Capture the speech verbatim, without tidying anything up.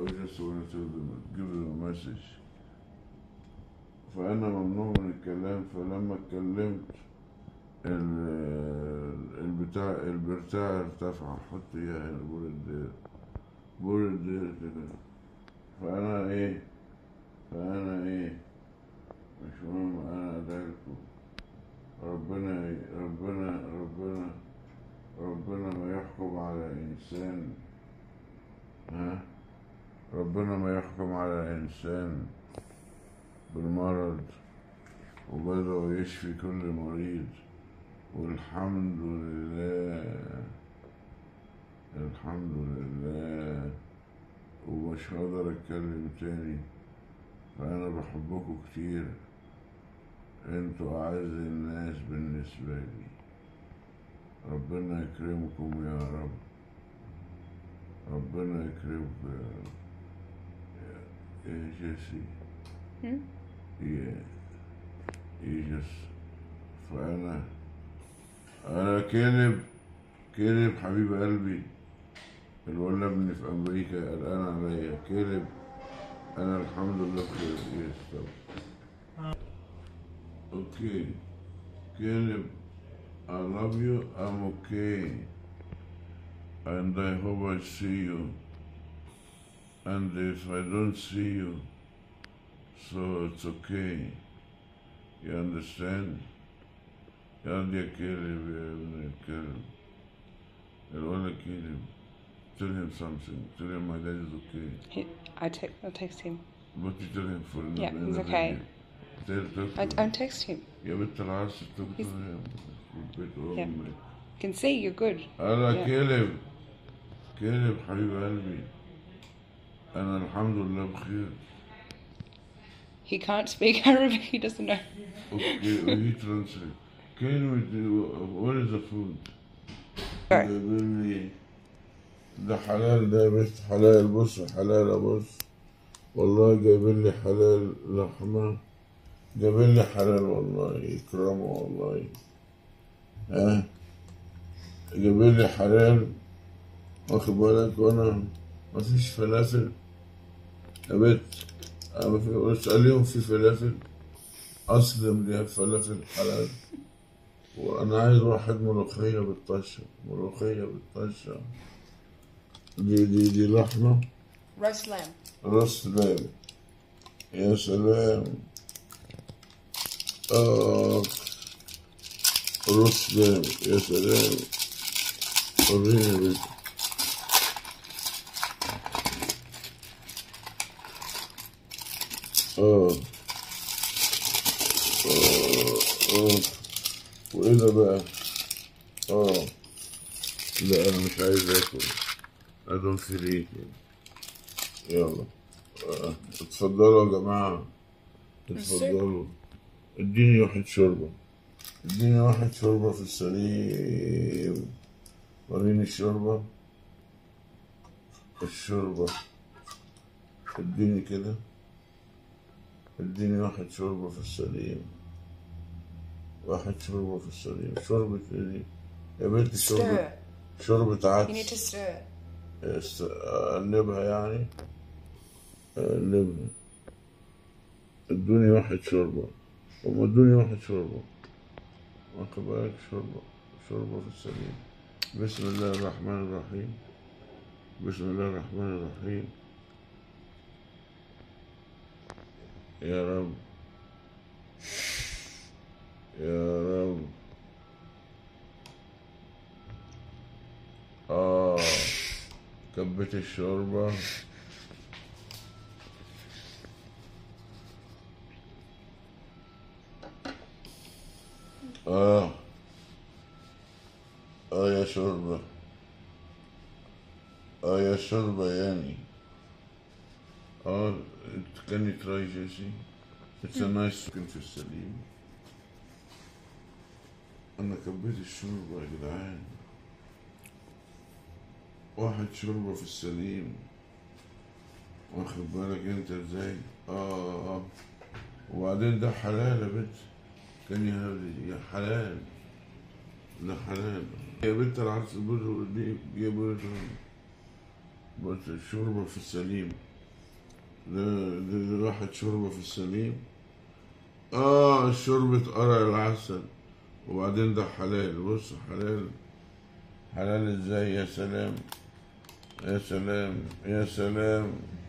I just wanted to give you a message. فأنا ممنوع من الكلام، فلما اتكلمت البتاع البرتاع ارتفع. حط اياها هنا بور الدير، بور الدير كده. فأنا ايه فأنا ايه مش مهم، أنا أدعيلكم. ربنا ربنا ربنا ربنا ما يحكم على إنسان ها ربنا ما يحكم على إنسان بالمرض، وبدأ يشفي كل مريض. والحمد لله الحمد لله. ومش هقدر أتكلم تاني، فأنا بحبكم كتير، انتوا أعز الناس بالنسبة لي. ربنا يكرمكم يا رب، ربنا يكرمكم يا رب. يا جيسي يا يجس. فأنا أنا كلب كلب حبيب قلبي، الولد ابني في أمريكا قلقان عليا. كلب أنا الحمد لله بخير. يس طبعا. أوكي كلب I love you, I'm okay, and I hope I see you, and if I don't see you, so it's okay, you understand? يا يا كلب يا ابن الكلب، الولد كلب. Tell him something, tell him my dad is okay. He, I te I'll text him. But you tell him for Yeah, in he's the okay. video. Tell, talk to I, him. I'll text him. يا بنت العرس talk to He's- him. بيت Yeah. أمك. You can see you're good. أنا Yeah. كلب كلب حبيب قلبي، أنا الحمد لله بخير. He can't speak Arabic, he doesn't know. Okay, we translate. Can we do, what is the food? Go. جايبين لي ده حلال، ده بس حلال. بص حلال، أبص والله جايبين لي حلال لحمة، جايبين لي حلال والله يكرمه والله. ها جايبين لي حلال، واخد بالك؟ وانا مفيش فلافل يا بت. اسأليهم في فلافل، أسلم لي فلافل حلال. وأنا عايز واحد ملوخية بالطشة، ملوخية بالطشة. دي دي دي لحمة Roast lamb. راس لام. يا سلام. آه راس لام يا سلام. وريني يا بت. آه آه آه وإيه ده بقى؟ آه لا أنا مش عايز آكل. I don't feel eating. يلا آه. اتفضلوا يا جماعة، اتفضلوا. اديني واحد شوربة، اديني واحد شوربة في السليم. وريني الشوربة، الشوربة اديني كده، اديني واحد شوربة في السليم، واحد شوربة في السليم. شوربة ايه دي يا بنت؟ شوربة شوربة عدس. You need to stir. است- أقلبها يعني، أقلبها. ادوني واحد شوربة، هم ادوني واحد شوربة، واخد بالك؟ شوربة شوربة في السليم. بسم الله الرحمن الرحيم، بسم الله الرحمن الرحيم. يا رب يا رب. آه كبت الشوربة. آه آه يا شوربة، آه يا شوربة يعني. آه can you try Jesse? It's a nice chicken في السليم. أنا كبيت الشوربة يا جدعان، واحد شوربة في السليم، واخد بالك انت ازاي؟ آه آه وبعدين ده حلال يا بنت. كان يا يا حلال، ده حلال يا بنت العرس. بر دي يا بر بس الشوربة في السليم. ده ده ده واحد شوربة في السليم. اه شوربة قرع العسل. وبعدين ده حلال. بص حلال، حلال ازاي؟ يا سلام يا سلام يا سلام.